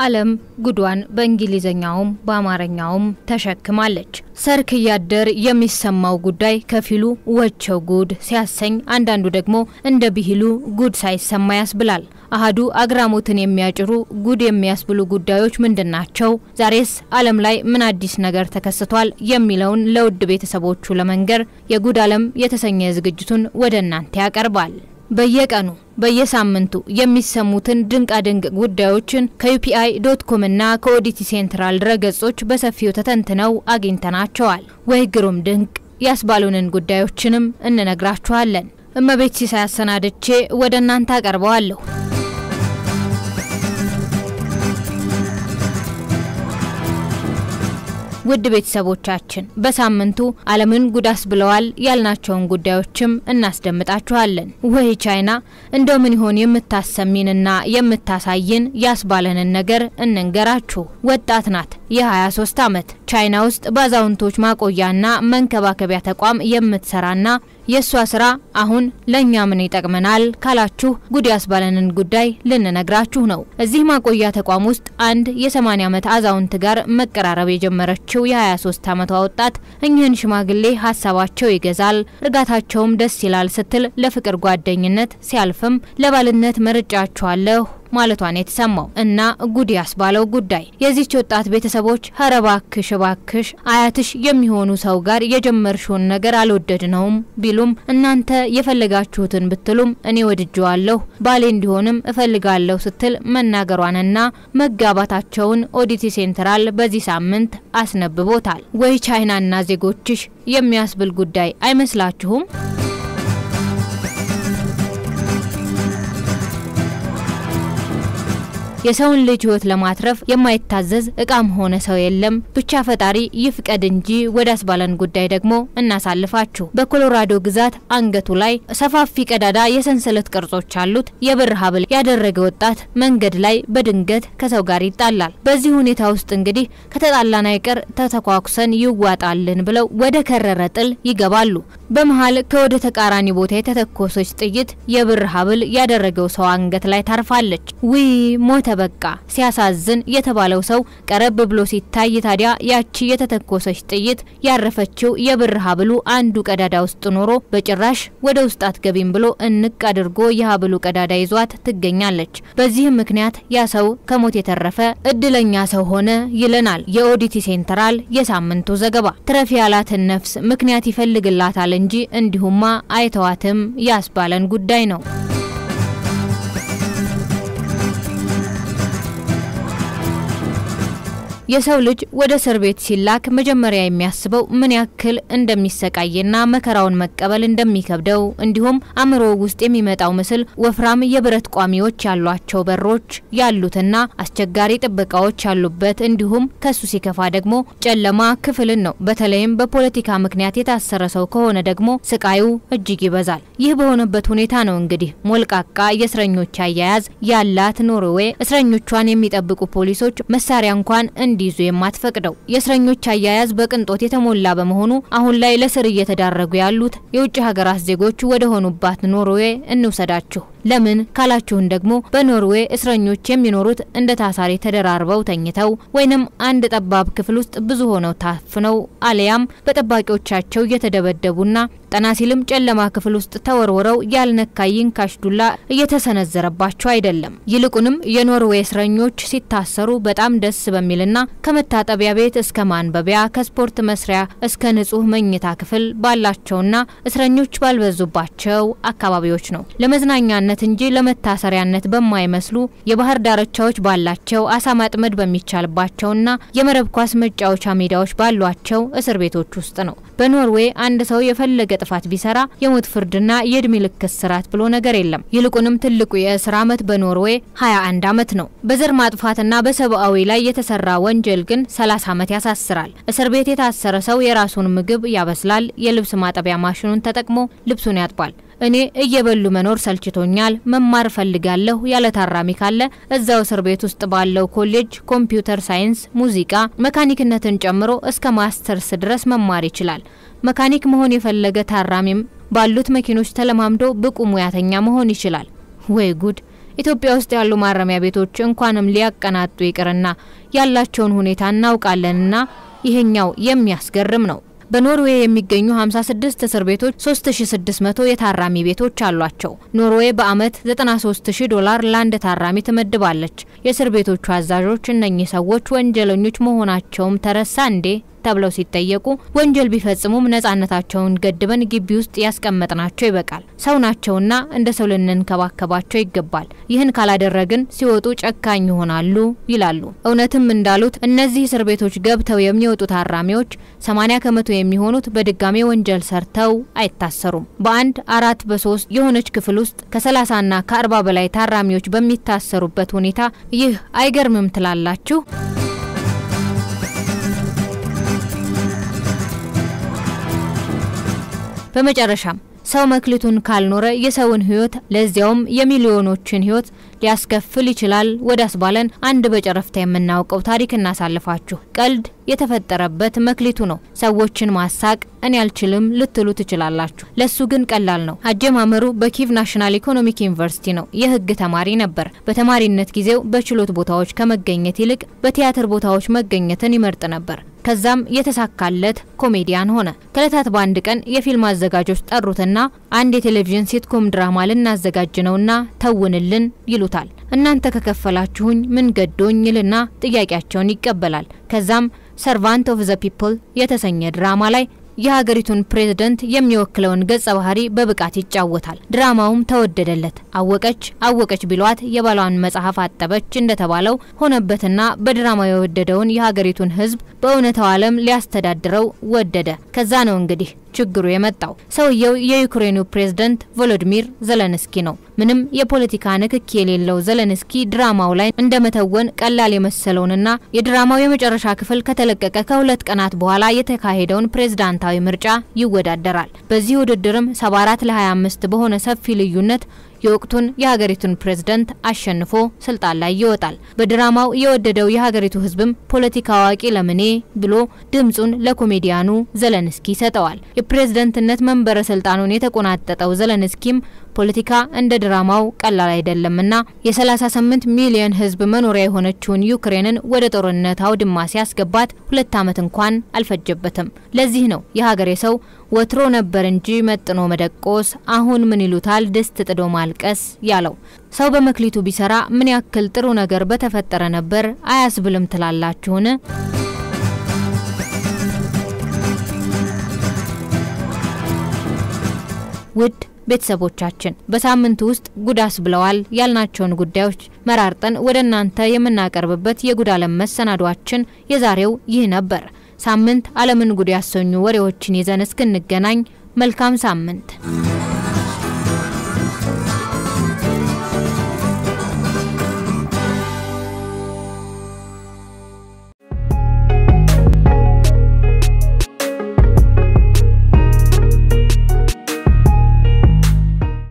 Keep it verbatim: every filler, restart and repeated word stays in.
ዓለም ጉዷን በእንግሊዘኛውም በአማርኛውም ተሸክማለች። ሰርክ ያደር የሚሰማው ጉዳይ ከፊሉ ወቸው ጉድ ሲያሰኝ አንዳንዱ ደግሞ እንደ ቢሂሉ ጉድ ሳይሰማ ያስብላል። አሃዱ አግራሞትን የሚያጭሩ ጉድ የሚያስብሉ ጉዳዮች ምንድናቸው? ዛሬስ ዓለም ላይ ምን አዲስ ነገር ተከስቷል የሚለውን ለውድ ቤተሰቦቹ ለመንገር የጉድ ዓለም የተሰኘ ዝግጅቱን ወደ እናንተ ያቀርባል። በየቀኑ በየሳምንቱ የሚሰሙትን ድንቃ ድንቅ ጉዳዮችን ከዩፒአይ ዶት ኮም እና ከኦዲቲ ሴንትራል ድረገጾች በሰፊው ተተንትነው አግኝተናቸዋል። ወይ ግሩም ድንቅ ያስባሉንን ጉዳዮችንም እንነግራችኋለን። እመቤት ሲሳይ አሰናድቼ ወደ እናንተ አቀርበዋለሁ። ውድ ቤተሰቦቻችን በሳምንቱ ዓለምን ጉዳስ ብለዋል ያልናቸውን ጉዳዮችም እናስደምጣችኋለን። ወይ ቻይና እንደው ምን ይሆን የምታሰሚንና የምታሳይን ያስባለንን ነገር እንንገራችሁ። ወጣት ናት የ23 ዓመት ቻይና ውስጥ ባዛውንቶች ማቆያና መንከባከቢያ ተቋም የምትሰራና የሷ ስራ አሁን ለኛ ምን ይጠቅመናል ካላችሁ ጉድ ያስባለንን ጉዳይ ልንነግራችሁ ነው። እዚህ ማቆያ ተቋም ውስጥ አንድ የ80 ዓመት አዛውንት ጋር መቀራረብ የጀመረችው የ23 ዓመቷ ወጣት እኚህን ሽማግሌ ሐሳባቸው ይገዛል፣ እርጋታቸውም ደስ ይላል ስትል ለፍቅር ጓደኝነት ሲያልፍም ለባልነት መርጫቸዋለሁ ማለቷን የተሰማው እና ጉድ ያስባለው ጉዳይ የዚህች ወጣት ቤተሰቦች ሀረባክሽ ባክሽ አያትሽ የሚሆኑ ሰው ጋር የጀመርሽውን ነገር አልወደድነውም ቢሉም እናንተ የፈለጋችሁትን ብትሉም እኔ ወድጄዋለሁ ባሌ እንዲሆንም እፈልጋለሁ ስትል መናገሯንና መጋባታቸውን ኦዲቲ ሴንትራል በዚህ ሳምንት አስነብቦታል። ወይ ቻይናና ዜጎችሽ የሚያስብል ጉዳይ አይመስላችሁም? የሰውን ልጅ ህይወት ለማትረፍ የማይታዘዝ እቃም ሆነ ሰው የለም ብቻ ፈጣሪ ይፍቀድ እንጂ ወዳስባለን ጉዳይ ደግሞ እናሳልፋችሁ። በኮሎራዶ ግዛት አንገቱ ላይ ሰፋፊ ቀዳዳ የሰንሰለት ቅርጾች አሉት የብር ሀብል ያደረገ ወጣት መንገድ ላይ በድንገት ከሰው ጋር ይጣላል። በዚህ ሁኔታ ውስጥ እንግዲህ ከተጣላና አይቀር ተተኳኩሰን ይዋጣልን ብለው ወደ ከረረ ጥል ይገባሉ። በመሃል ከወደ ተቃራኒ ቦታ የተተኮሰች ጥይት የብር ሀብል ያደረገው ሰው አንገት ላይ ታርፋለች። ዊ ሞተ በቃ ሲያሳዝን የተባለው ሰው ቀረብ ብሎ ሲታይ ታዲያ ያቺ የተተኮሰች ጥይት ያረፈችው የብር ሀብሉ አንዱ ቀዳዳ ውስጥ ኖሮ በጭራሽ ወደ ውስጥ አትገቢም ብሎ እንቅ አድርጎ የሀብሉ ቀዳዳ ይዟት ትገኛለች። በዚህ ምክንያት ያ ሰው ከሞት የተረፈ እድለኛ ሰው ሆነ ይለናል የኦዲቲ ሴንትራል የሳምንቱ ዘገባ። ትረፍ ያላትን ነፍስ ምክንያት ይፈልግላታል እንጂ እንዲሁማ አይተዋትም ያስባለን ጉዳይ ነው። የሰው ልጅ ወደ እስር ቤት ሲላክ መጀመሪያ የሚያስበው ምን ያክል እንደሚሰቃይና መከራውን መቀበል እንደሚከብደው እንዲሁም አምሮ ውስጥ የሚመጣው ምስል ወፍራም የብረት ቋሚዎች ያሏቸው በሮች ያሉትና አስቸጋሪ ጥበቃዎች ያሉበት እንዲሁም ከሱ ሲከፋ ደግሞ ጨለማ ክፍልን ነው። በተለይም በፖለቲካ ምክንያት የታሰረ ሰው ከሆነ ደግሞ ስቃዩ እጅግ ይበዛል። ይህ በሆነበት ሁኔታ ነው እንግዲህ ሞልቃቃ የእስረኞች አያያዝ ያላት ኖርዌይ እስረኞቿን የሚጠብቁ ፖሊሶች መሳሪያ እንኳን እንዲይዙ የማትፈቅደው። የእስረኞች አያያዝ በቅንጦት የተሞላ በመሆኑ አሁን ላይ ለስር እየተዳረጉ ያሉት የውጭ ሀገራት ዜጎች ወደ ሆኑባት ኖርዌይ እንውሰዳችሁ። ለምን ካላችሁን ደግሞ በኖርዌይ እስረኞች የሚኖሩት እንደ ታሳሪ ተደራርበው ተኝተው ወይንም አንድ ጠባብ ክፍል ውስጥ ብዙ ሆነው ታፍነው አለያም በጠባቂዎቻቸው እየተደበደቡና ጠናሲልም ጨለማ ክፍል ውስጥ ተወርወረው ያልነካይን ካሽዱላ እየተሰነዘረባቸው አይደለም። ይልቁንም የኖርዌይ እስረኞች ሲታሰሩ በጣም ደስ በሚልና ከመታጠቢያ ቤት እስከ ማንበቢያ ከስፖርት መስሪያ እስከ ንጹህ መኝታ ክፍል ባላቸውና እስረኞች ባልበዙባቸው አካባቢዎች ነው። ለመዝናኛነት እንጂ ለመታሰሪያነት በማይመስሉ የባህር ዳርቻዎች ባላቸው አሳ ማጥመድ በሚቻልባቸውና የመረብ ኳስ መጫወቻ ሜዳዎች ባሏቸው እስር ቤቶች ውስጥ ነው። በኖርዌይ አንድ ሰው የፈለገ ጥፋት ቢሰራ የሞት ፍርድና የእድሜ ልክ እስራት ብሎ ነገር የለም። ይልቁንም ትልቁ የእስር ዓመት በኖርዌይ ሃያ አንድ ዓመት ነው። በዘር ማጥፋትና በሰብአዊ ላይ የተሰራ ወንጀል ግን ሰላሳ ዓመት ያሳስራል። እስር ቤት የታሰረ ሰው የራሱን ምግብ ያበስላል፣ የልብስ ማጠቢያ ማሽኑን ተጠቅሞ ልብሱን ያጥባል። እኔ እየበሉ መኖር ሰልችቶኛል መማር ፈልጋለሁ ያለ ታራሚ ካለ እዛው እስር ቤት ውስጥ ባለው ኮሌጅ ኮምፒውተር ሳይንስ፣ ሙዚቃ፣ መካኒክነትን ጨምሮ እስከ ማስተርስ ድረስ መማር ይችላል። መካኒክ መሆን የፈለገ ታራሚም ባሉት መኪኖች ተለማምዶ ብቁ ሙያተኛ መሆን ይችላል። ወይ ጉድ! ኢትዮጵያ ውስጥ ያሉ ማረሚያ ቤቶች እንኳንም ሊያቀናጡ ይቅርና ያላቸውን ሁኔታ እናውቃለንና ይሄኛው የሚያስገርም ነው። በኖርዌይ የሚገኙ ሃምሳ ስድስት እስር ቤቶች ሶስት ሺህ ስድስት መቶ የታራሚ ቤቶች አሏቸው። ኖርዌይ በአመት ዘጠና ሶስት ሺህ ዶላር ለአንድ ታራሚ ትመድባለች። የእስር ቤቶቹ አዛዦች እነኚህ ሰዎች ወንጀለኞች መሆናቸውም ተረሳ እንዴ ተብለው ሲጠየቁ ወንጀል ቢፈጽሙም ነፃነታቸውን ገድበን ግቢ ውስጥ ያስቀመጥናቸው ይበቃል፣ ሰው ናቸውና እንደ ሰው ልንንከባከባቸው ይገባል፣ ይህን ካላደረግን ሲወጡ ጨካኝ ይሆናሉ ይላሉ። እውነትም እንዳሉት እነዚህ እስር ቤቶች ገብተው የሚወጡ ታራሚዎች ሰማንያ ከመቶ የሚሆኑት በድጋሜ ወንጀል ሰርተው አይታሰሩም። በአንድ አራት በሶስት የሆነች ክፍል ውስጥ ከሰላሳ እና ከአርባ በላይ ታራሚዎች በሚታሰሩበት ሁኔታ ይህ አይገርምም ትላላችሁ? በመጨረሻም ሰው መክሊቱን ካልኖረ የሰውን ህይወት ለዚያውም የሚሊዮኖችን ህይወት ሊያስከፍል ይችላል ወዳስባለን አንድ በጨረፍታ የምናውቀው ታሪክ እናሳልፋችሁ። ቀልድ የተፈጠረበት መክሊቱ ነው። ሰዎችን ማሳቅ እኔ አልችልም ልትሉ ትችላላችሁ። ለሱ ግን ቀላል ነው። አጀማመሩ በኪቭ ናሽናል ኢኮኖሚክ ዩኒቨርሲቲ ነው። የህግ ተማሪ ነበር። በተማሪነት ጊዜው በችሎት ቦታዎች ከመገኘት ይልቅ በቲያትር ቦታዎች መገኘትን ይመርጥ ነበር። ከዛም የተሳካለት ኮሜዲያን ሆነ። ከለታት በአንድ ቀን የፊልም አዘጋጆች ጠሩትና አንድ የቴሌቪዥን ሲትኮም ድራማ ልናዘጋጅ ነውና ተውንልን ይሉታል። እናንተ ከከፈላችሁኝ ምን ገዶኝ ይልና ጥያቄያቸውን ይቀበላል። ከዛም ሰርቫንት ኦፍ ዘ ፒፕል የተሰኘ ድራማ ላይ የሀገሪቱን ፕሬዝዳንት የሚወክለውን ገጸ ባህሪ በብቃት ይጫወታል። ድራማውም ተወደደለት። አወቀች አወቀች ቢሏት የባሏን መጽሐፍ አጠበች እንደተባለው ሆነበትና በድራማው የወደደውን የሀገሪቱን ህዝብ በእውነታው ዓለም ሊያስተዳድረው ወደደ። ከዛ ነው እንግዲህ ችግሩ የመጣው። ሰውየው የዩክሬኑ ፕሬዝዳንት ቮሎዲሚር ዘለንስኪ ነው። ምንም የፖለቲካ ንክኪ የሌለው ዘለንስኪ ድራማው ላይ እንደመተወን ቀላል የመሰለውንና የድራማው የመጨረሻ ክፍል ከተለቀቀ ከሁለት ቀናት በኋላ የተካሄደውን ፕሬዝዳንታዊ ምርጫ ይወዳደራል። በዚህ ውድድርም ሰባ አራት ለሃያ አምስት በሆነ ሰፊ ልዩነት የወቅቱን የሀገሪቱን ፕሬዝዳንት አሸንፎ ስልጣን ላይ ይወጣል። በድራማው የወደደው የሀገሪቱ ህዝብም ፖለቲካ አዋቂ ለምኔ ብሎ ድምጹን ለኮሜዲያኑ ዘለንስኪ ሰጠዋል። የፕሬዝዳንትነት መንበረ ስልጣኑን የተቆናጠጠው ዘለንስኪም ፖለቲካ እንደ ድራማው ቀላል አይደለምና የ38 ሚሊዮን ህዝብ መኖሪያ የሆነችውን ዩክሬንን ወደ ጦርነት አውድማ ሲያስገባት ሁለት አመት እንኳን አልፈጀበትም። ለዚህ ነው የሀገሬ ሰው ወትሮ ነበር እንጂ መጥኖ መደቆስ አሁን ምን ይሉታል ድስት ጥዶ ማልቀስ ያለው። ሰው በመክሊቱ ቢሰራ ምን ያክል ጥሩ ነገር በተፈጠረ ነበር አያስብልም ትላላችሁን? ውድ ቤተሰቦቻችን በሳምንቱ ውስጥ ጉዳስ ብለዋል ያልናቸውን ጉዳዮች መራርጠን ወደናንተ የምናቀርብበት የጉዳለም መሰናዷችን የዛሬው ይህ ነበር። ሳምንት ዓለምን ጉድ ያሰኙ ወሬዎችን ይዘን እስክንገናኝ መልካም ሳምንት።